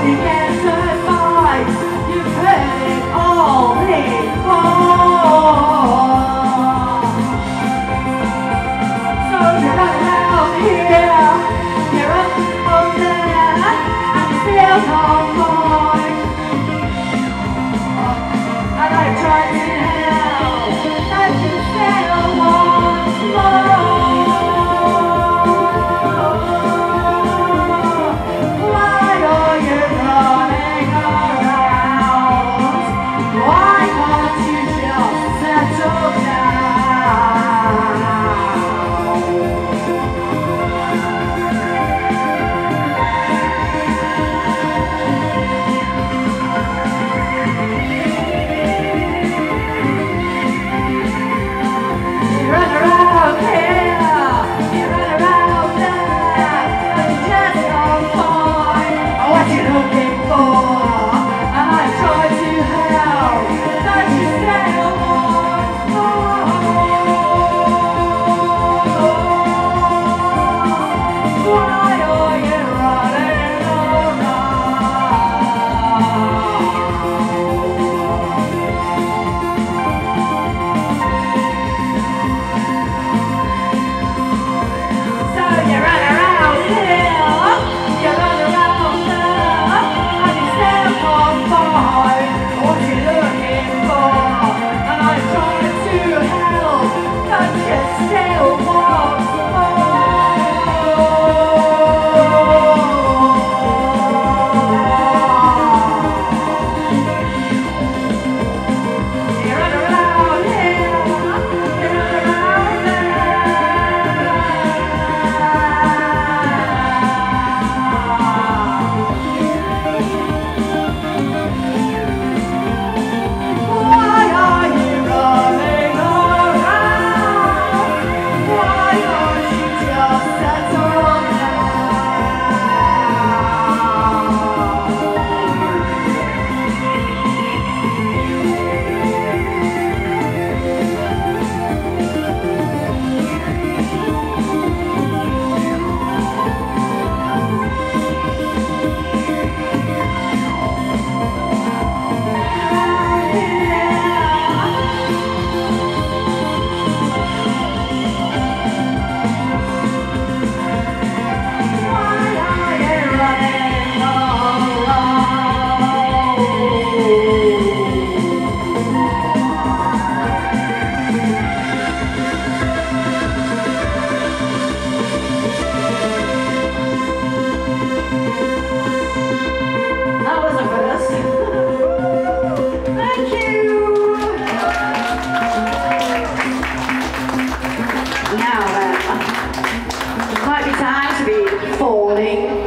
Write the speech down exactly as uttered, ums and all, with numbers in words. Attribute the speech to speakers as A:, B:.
A: you can't survive. You put it all in for. So you're running around here, you're up over there, and you still can't find. And I tried to help, and you still want more. Why are you running around? Why can't you just settle down? You run around here, you run around there, and you just can't find what you're looking for. And I try to help, but you still want more. Why are you running So you run around here, you run around there, and you still can't find what you're looking for. And I try to help, but you still want more. You run around here, you run around Why are you running around? Why can't you just settle That was a first. Thank you. Now then, might be time to be falling